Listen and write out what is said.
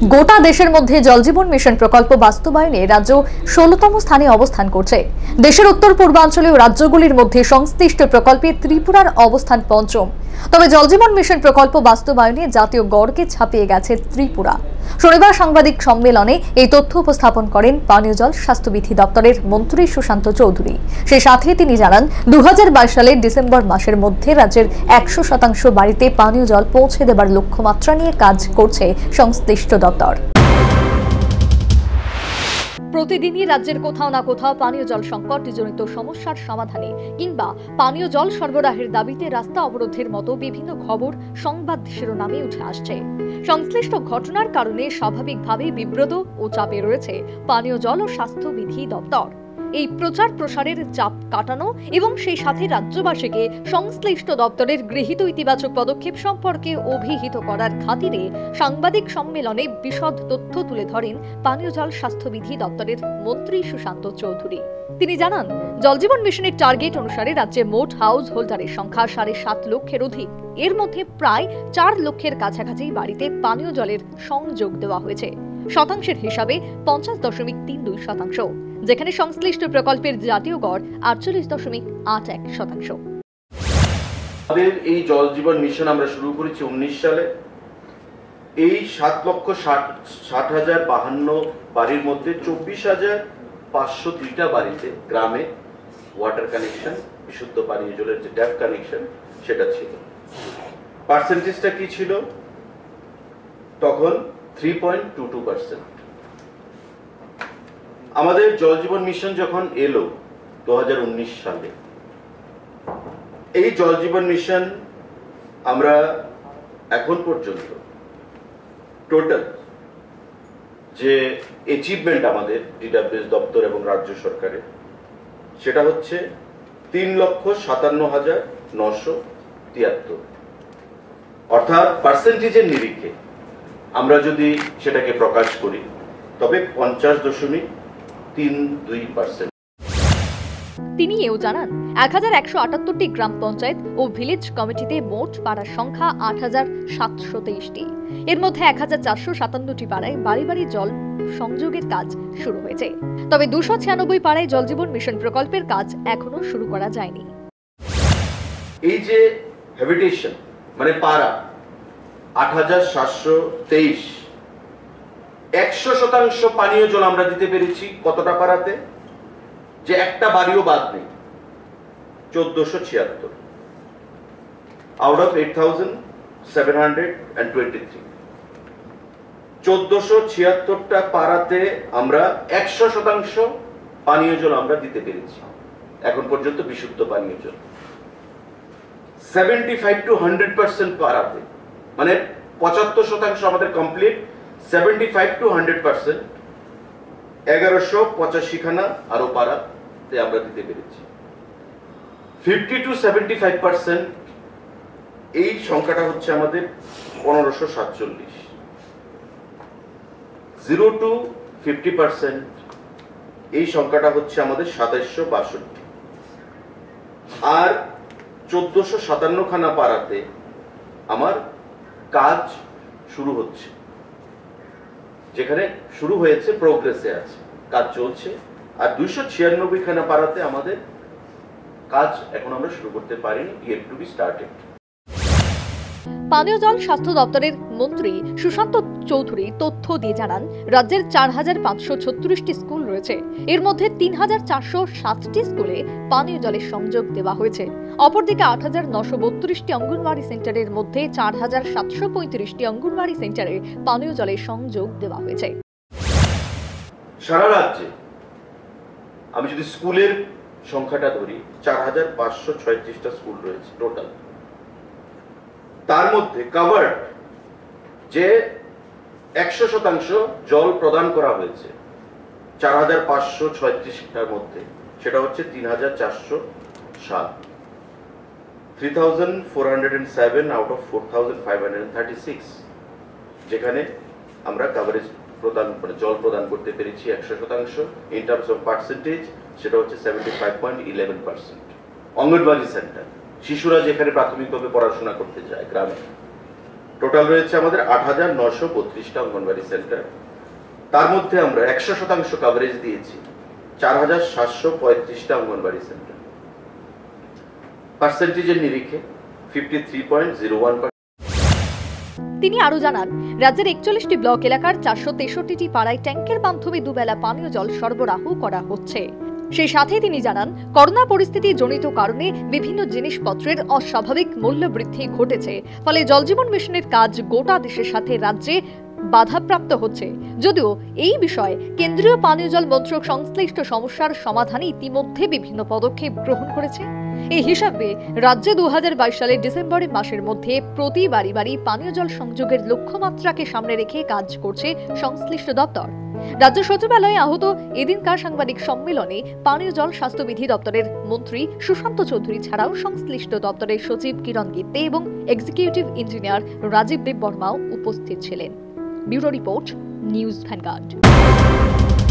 গোটা দেশের মধ্যে জলজীবন মিশন প্রকল্প বাস্তবায়নে রাজ্য ১৬তম স্থানে অবস্থান করছে। দেশের উত্তর পূর্বাঞ্চলীয় রাজ্যগুলির মধ্যে সংশ্লিষ্ট প্রকল্পে ত্রিপুরার অবস্থান পঞ্চম। তবে জলজীবন মিশন প্রকল্প বাস্তবায়নে জাতীয় গড়কে ছাপিয়ে গেছে ত্রিপুরা। শনিবার সাংবাদিক সম্মেলনে এই তথ্য উপস্থাপন করেন পানীয় জল স্বাস্থ্যবিধি দপ্তরের মন্ত্রী সুশান্ত চৌধুরী। সেই সাথে তিনি জানান, ২০২২ সালের ডিসেম্বর মাসের মধ্যে রাজ্যের ১০০% বাড়িতে পানীয় জল পৌঁছে দেবার লক্ষ্যমাত্রা নিয়ে কাজ করছে সংশ্লিষ্ট দপ্তর। প্রতিদিনই রাজ্যের কোথাও না কোথাও পানীয় জল সংকটজনিত সমস্যার সমাধানে কিংবা পানীয় জল সরবরাহের দাবিতে রাস্তা অবরোধের মতো বিভিন্ন খবর সংবাদ শিরোনামে উঠে আসছে। সংশ্লিষ্ট ঘটনার কারণে স্বাভাবিকভাবেই বিব্রত ও চাপে রয়েছে পানীয় জল ও স্বাস্থ্যবিধি দপ্তর। এই প্রচার প্রসারের চাপ কাটানো এবং সেই সাথে রাজ্যবাসীকে সংশ্লিষ্ট দপ্তরের গৃহীত ইতিবাচক পদক্ষেপ সম্পর্কে অভিহিত করার খাতিরে সাংবাদিক সম্মেলনে বিশদ তথ্য তুলে ধরেন পানীয় জল স্বাস্থ্যবিধি দপ্তরের মন্ত্রী সুশান্ত চৌধুরী। তিনি জানান, জলজীবন মিশনের টার্গেট অনুসারে রাজ্যে মোট হাউস হোল্ডারের সংখ্যা ৭.৫ লক্ষের অধিক। এর মধ্যে প্রায় ৪ লক্ষের কাছাকাছি বাড়িতে পানীয় জলের সংযোগ দেওয়া হয়েছে। শতাংশের হিসাবে ৫০.৩২%, যেখানে সংশ্লিষ্ট প্রকল্পের জাতীয় গড় ৪৮.৮১%। আমাদের এই জল জীবন মিশন আমরা শুরু করেছি ১৯ সালে। এই ৭,৬০,৫০,০৫২ বাড়ির মধ্যে ২৪,৫০৩টা বাড়িতে গ্রামে ওয়াটার কানেকশন, বিশুদ্ধ পানীয় জলের যে ট্যাপ কানেকশন সেটা ছিল। পার্সেন্টেজটা কি ছিল তখন? 3.22%। আমাদের জল জীবন মিশন যখন এলো ২০১৯ সালে, এই জল জীবন মিশন আমরা এখন পর্যন্ত টোটাল যে অ্যাচিভমেন্ট আমাদের ডিডব্লিউএস দপ্তর এবং রাজ্য সরকারের, সেটা হচ্ছে ৩,৫৭,৯৭৩। অর্থাৎ পার্সেন্টেজের নিরিখে আমরা যদি সেটাকে প্রকাশ করি তবে ৫০.৩২%। তিনি এও জানান, ১,১৭৮টি গ্রাম পঞ্চায়েত ও ভিলেজ কমিটিতে মোট পাড়ার সংখ্যা ৮,৭২৩টি। এর মধ্যে ১,৪৫৭টি পাড়ায় বাড়ি বাড়ি জল সংযোগের কাজ শুরু হয়েছে। তবে ২৯৬ পাড়ায় জলজীবন মিশন প্রকল্পের কাজ এখনো শুরু করা যায়নি। এই যে হ্যাবিটেশন মানে পাড়া ৮,৭২৩, ১০০% পানীয় জল আমরা দিতে পেরেছি কতটা পাড়াতে? যে একটা বাড়িও বাদ নেই, ১৪৭৬ আউট অফ 8,723। ১৪৭৬টা পাড়াতে আমরা ১০০% পানীয় জল আমরা দিতে পেরেছি এখন পর্যন্ত, বিশুদ্ধ পানীয় জল। 75 to 100% পাড়াতে, মানে ৭৫% আমাদের কমপ্লিট, 75 to 100%, ১১৮৫খানা আরো পাড়াতে আমরা দিতে পেরেছি। 50 to 75% এই সংখ্যাটা হচ্ছে আমাদের ১৫৪৭। 0 to 50% এই সংখ্যাটা হচ্ছে আমাদের ২৭৬২। আর ১৪৫৭খানা পাড়াতে আমার কাজ শুরু হচ্ছে, যেখানে শুরু হয়েছে, প্রোগ্রেসে আছে, কাজ চলছে। আর ২৯৬খানা পাড়াতে আমাদের কাজ এখন আমরা শুরু করতে পারিনি, yet to be started। পানীয় জল স্বাস্থ্য দপ্তরের মন্ত্রী সুশান্ত চৌধুরী তথ্য দিয়ে জানান, রাজ্যের ৪,৫৩৬টি স্কুল রয়েছে। এর মধ্যে ৩,৪০৭টি স্কুলে পানীয় জলের সংযোগ দেওয়া হয়েছে। অপরদিকে ৮,৯৩২টি অঙ্গনওয়াড়ি সেন্টারের মধ্যে ৪,৭৩৫টি অঙ্গনওয়াড়ি সেন্টারে পানীয় জলের সংযোগ দেওয়া হয়েছে। সারা রাজ্যে আমি যদি স্কুলের সংখ্যাটা ধরি, ৪,৫৩৬টা স্কুল রয়েছে টোটাল। তার মধ্যে কাভার্ড যে ১০০% জল প্রদান করা হয়েছে ৪,৫৩৬টার মধ্যে, সেটা হচ্ছে ৩,৪০৭, 3,407 আউট অফ 4,536, যেখানে আমরা কাভারেজ প্রদান, মানে জল প্রদান করতে পেরেছি ১০০%। ইন টার্মস অফ পার্সেন্টেজ সেটা হচ্ছে 75.11%। অঙ্গনওয়াড়ি সেন্টার, শিশুরা যেখানে প্রাথমিকভাবে পড়াশোনা করতে যায় গ্রামে, টোটাল রয়েছে আমাদের 8,932টা অঙ্গনবাড়ি সেন্টার। তার মধ্যে আমরা 100% কভারেজ দিয়েছি 4,735টা অঙ্গনবাড়ি সেন্টার। পার্সেন্টেজের নিরিখে 53.01%। তিনি আরো জানান, রাজ্যের 41টি ব্লক এলাকার 463টি পাড়ায় ট্যাঙ্কের মাধ্যমে দুবেলা পানীয় জল সরবরাহ করা হচ্ছে। সেই সাথে তিনি জানান, করোনা পরিস্থিতি জনিত কারণে বিভিন্ন জিনিসপত্রের অস্বাভাবিক মূল্য বৃদ্ধি ঘটেছে, ফলে জল জীবন মিশনের কাজ গোটা দেশের সাথে রাজ্যে বাধাপ্রাপ্ত হচ্ছে। যদিও এই বিষয়ে কেন্দ্রীয় পানীয় জল মন্ত্রক সংশ্লিষ্ট সমস্যার সমাধানে ইতিমধ্যে বিভিন্ন পদক্ষেপ গ্রহণ করেছে। এই হিসাবে রাজ্যে 2022 সালের ডিসেম্বর মাসের মধ্যে প্রতি বাড়ি বাড়ি পানীয় জল সংযোগের লক্ষ্যমাত্রাকে সামনে রেখে কাজ করছে সংশ্লিষ্ট দপ্তর। রাজ্য সচিবালয়ে আহত এদিনকার সাংবাদিক সম্মেলনে পানীয় জল স্বাস্থ্যবিধি দপ্তরের মন্ত্রী সুশান্ত চৌধুরী ছাড়াও সংশ্লিষ্ট দপ্তরের সচিব কিরণ গিত্তে এবং এক্সিকিউটিভ ইঞ্জিনিয়ার রাজীব দেববর্মাও উপস্থিত ছিলেন। Bureau report, news vanguard.